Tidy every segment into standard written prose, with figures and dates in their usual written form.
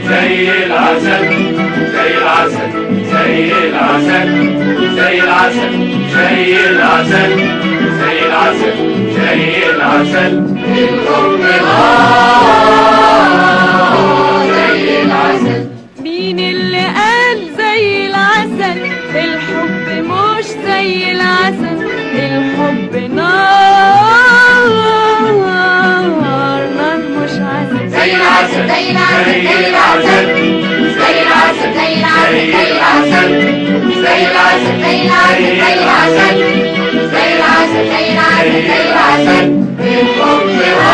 زي العسل زي العسل زي العسل زي العسل زي العسل زي العسل زي العسل الحب زي العسل. مين اللي قال زي العسل؟ الحب مش زي العسل، الحب نار نار مش عسل. زي العسل زي العسل زي العسل زي العسل زي العسل زي العسل زي العسل زي العسل زي العسل زي العسل الحب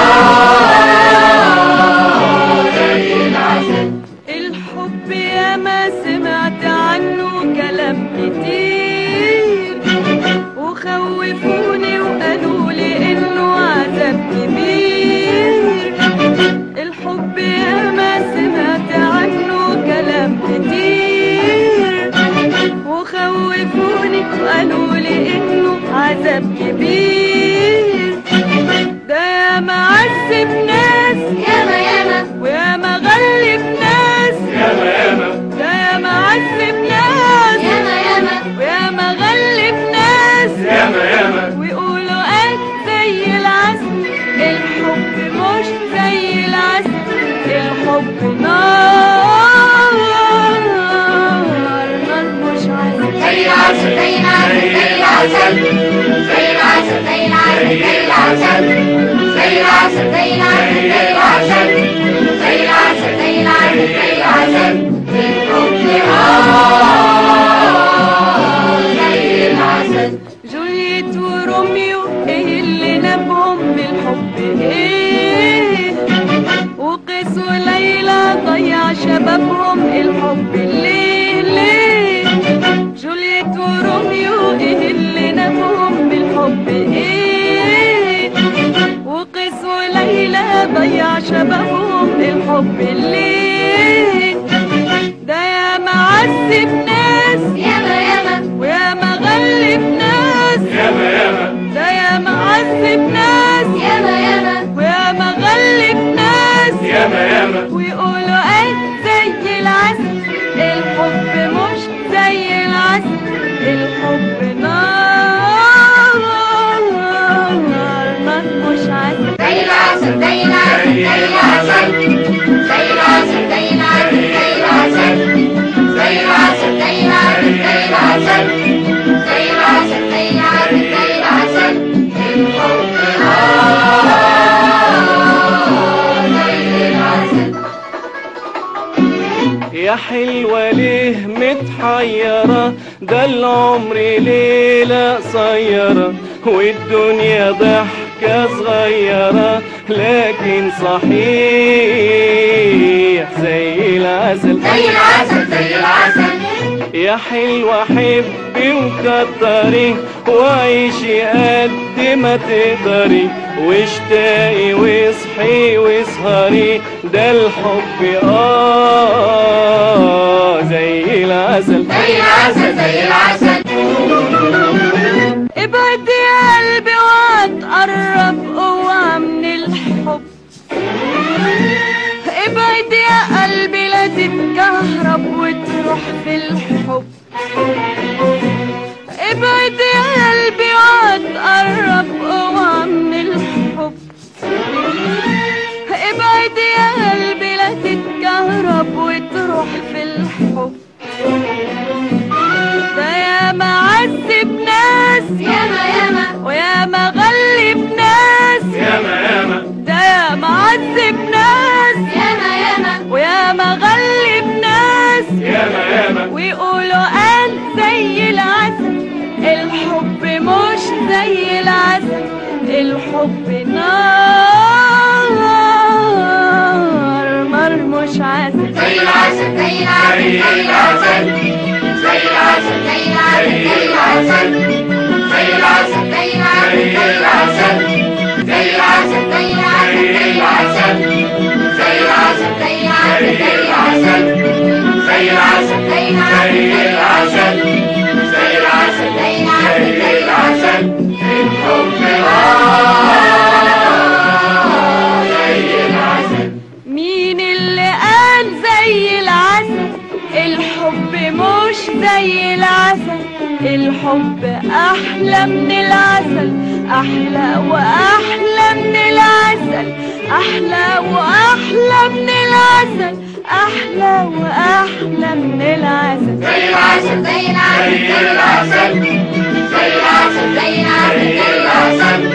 زي العسل. الحب يا ما سمعت عنه كلام كتير، وخوفوني وقالوا لي انه عذاب كبير. الحب يا ما سمعت عنه كلام كتير، وخوفوني وقالوا لي انه عذاب كبير. ده يا ما عذب ناس ياما ياما وياما غلب ناس ياما ياما ده يا ما عذب ناس ياما ياما وياما غلب ناس ياما ياما ويقولوا زي العسل. الحب مش زي العسل، الحب نار نار مش عسل. زي العسل زي العسل زي العسل زي العسل زي العسل زي العسل زي العسل زي العسل زي العسل زي العسل زي العسل الحب زي العسل. جولييت وروميو ايه اللي نبهم بالحب ايه؟ وقيس وليلى ضيع شبابهم الحب ليه ليه؟ جولييت وروميو ايه اللي نبهم بالحب ايه؟ وقيس وليلى ضيع شبابهم الحب ليه؟ ده يا ما عذب ناس ياما ياما وياما غلب ناس ياما ياما ده يا ما عذب ناس ياما ياما وياما غلب ناس ياما ياما ويقولوا زي العسل. الحب مش زي العسل، الحب نار نار مش عسل. زي العسل زي العسل زي العسل زي العسل زي العسل زي العسل زي العسل زي العسل زي العسل زي العسل زي العسل زي العسل الحب زي العسل. يا حلوة ليه متحيرة؟ ده العمر ليلة قصيرة والدنيا ضحكة صغيرة، لكن صحيح زي العسل زي العسل زي العسل. يا حلوة حبي وكتري وعيشي قد ما تقدري، واشتاقي واصحي واسهري، ده الحب زي العسل زي العسل زي العسل. ابعد يا قلبي واتقرب اوعى من الحب، ابعد يا قلبي لا تتكهرب وتروح في الحب. ابعد يا قلبي واتقرب اوعى من الحب، ابعد يا قلبي لا تتكهرب وتروح في الحب. ده يا ما عذب ناس ياما ياما وياما غلب ناس ياما ياما ده يا ما عذب ناس ياما ياما وياما غلب ناس ياما ياما ويقولوا زي العسل. الحب مش زي العسل، الحب نار نار مش عسل. زي العسل زي العسل زي العسل زي العسل زي العسل زي العسل زي العسل زي العسل زي العسل زي العسل زي العسل زي العسل زي العسل زي العسل زي العسل زي العسل زي العسل زي العسل الحب زي العسل. مين اللي قال زي الحب أحلى من العسل، أحلى وأحلى من العسل، أحلى وأحلى من العسل، أحلى وأحلى من العسل. زي العسل زي العسل زي العسل زي العسل زي العسل زي العسل